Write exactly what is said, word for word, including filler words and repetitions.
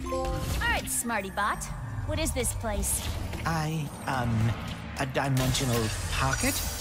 Alright, smarty bot. What is this place? I, um, a dimensional pocket?